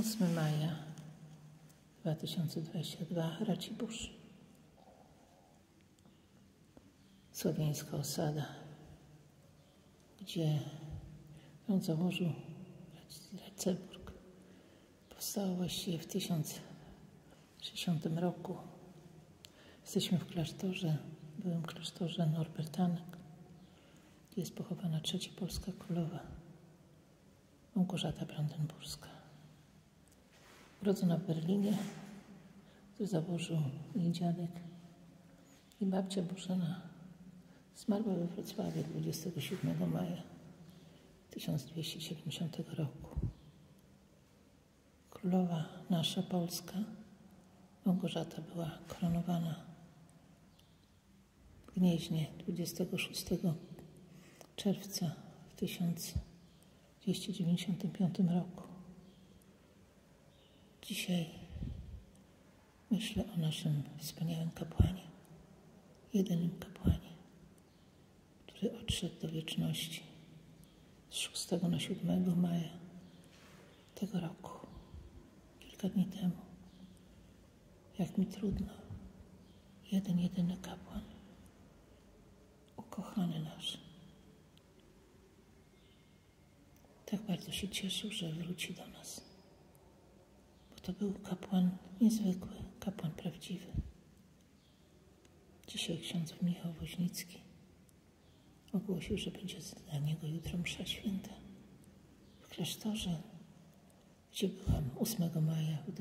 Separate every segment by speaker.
Speaker 1: 8 maja 2022, Racibórz. Słowiańska osada, gdzie ją założył Raceburg. Powstała właściwie w 1060 roku. Jesteśmy w klasztorze, byłym klasztorze Norbertanek. Jest pochowana trzecia polska królowa, Małgorzata Brandenburska. Urodzona w Berlinie, który założył jej dziadek, i babcia Bożena zmarła we Wrocławiu 27 maja 1270 roku. Królowa nasza Polska, Małgorzata, była koronowana w Gnieźnie 26 czerwca w 1295 roku. Dzisiaj myślę o naszym wspaniałym kapłanie, jedynym kapłanie, który odszedł do wieczności z 6 na 7 maja tego roku, kilka dni temu. Jak mi trudno, jedyny kapłan, ukochany nasz. Tak bardzo się cieszył, że wróci do nas, bo to był kapłan niezwykły, kapłan prawdziwy. Dzisiaj ksiądz Michał Woźnicki ogłosił, że będzie dla niego jutro msza święta w klasztorze, gdzie byłam 8 maja w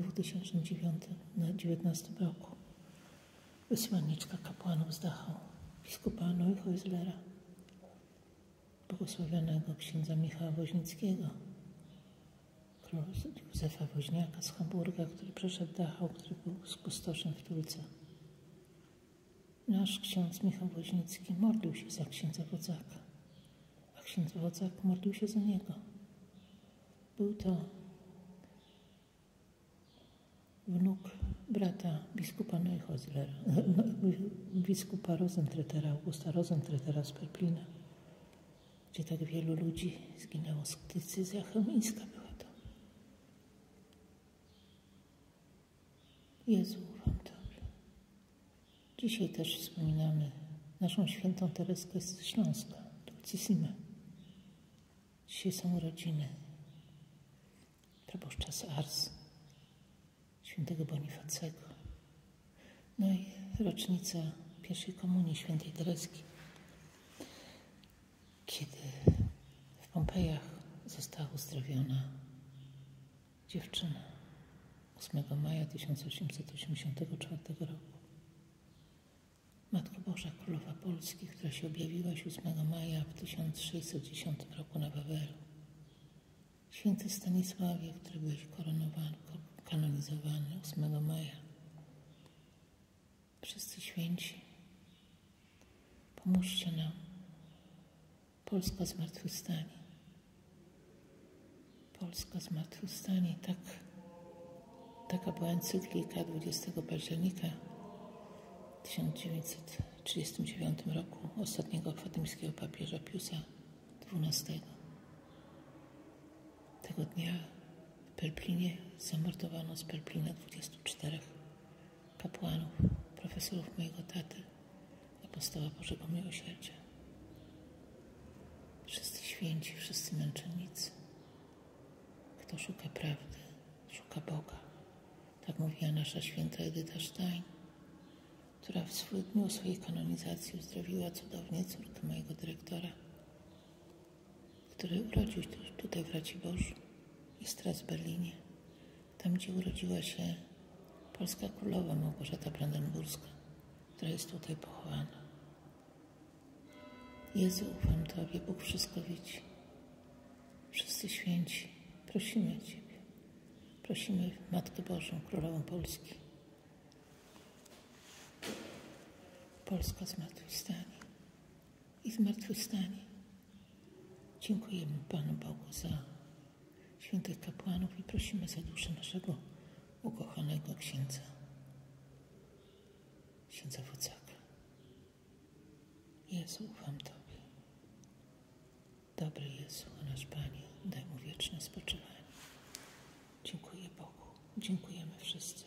Speaker 1: 2019 roku. Wysłanniczka kapłanów z Dachau, biskupa Neuhäuslera, błogosławionego księdza Michała Woźnickiego, króla Józefa Woźniaka z Hamburga, który przeszedł Dachau, który był kustoszem w Tulce. Nasz ksiądz Michał Woźnicki modlił się za księdza Wodzaka, a ksiądz Wodzak modlił się za niego. Był to wnuk brata biskupa Neuhäuslera, biskupa Rosentretera, Augusta Rosentretera z Perplina, gdzie tak wielu ludzi zginęło. Decyzja chełmińska była to. Jezu, ufam Tobie. Dzisiaj też wspominamy naszą świętą Tereskę z Śląska, Dulcissimę. Dzisiaj są urodziny proboszcza z Ars, świętego Bonifacego. No i rocznica pierwszej komunii świętej Tereski, kiedy w Pompejach została uzdrowiona dziewczyna 8 maja 1884 roku. Matko Boża, Królowa Polski, która się objawiła 7 maja w 1610 roku na Wawelu. Święty Stanisławie, który byłeś koronowany, kanonizowany 8 maja. Wszyscy święci, pomóżcie nam. Polska zmartwychwstanie. Polska zmartwychwstanie. Taka była encyklika 20 października w 1939 roku ostatniego fatymskiego papieża Piusa XII. Tego dnia w Perplinie zamordowano z Perplina 24 kapłanów, profesorów mojego taty, apostoła Bożego Miłosierdzia. Wszyscy święci, wszyscy męczennicy. Kto szuka prawdy, szuka Boga. Tak mówiła nasza święta Edyta Stein, która w dniu swojej kanonizacji uzdrowiła cudownie córkę mojego dyrektora, który urodził się tutaj w Raciborzu. Jest teraz w Berlinie, tam gdzie urodziła się polska królowa Małgorzata Brandenburska, która jest tutaj pochowana. Jezu, ufam Tobie, Bóg wszystko widzi. Wszyscy święci, prosimy Ciebie. Prosimy Matkę Bożą, Królową Polski. Polska zmartwychwstanie i zmartwychwstanie. Dziękujemy Panu Bogu za świętych kapłanów i prosimy za duszę naszego ukochanego księdza Wodzaka. Jezu, ufam Tobie. Dobry Jezu, nasz Panie, daj mu wieczne spoczywanie. Dziękuję Bogu. Dziękujemy wszyscy.